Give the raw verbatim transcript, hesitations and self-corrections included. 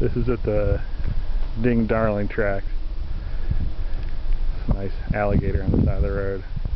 This is at the Ding Darling track. Nice alligator on the side of the road.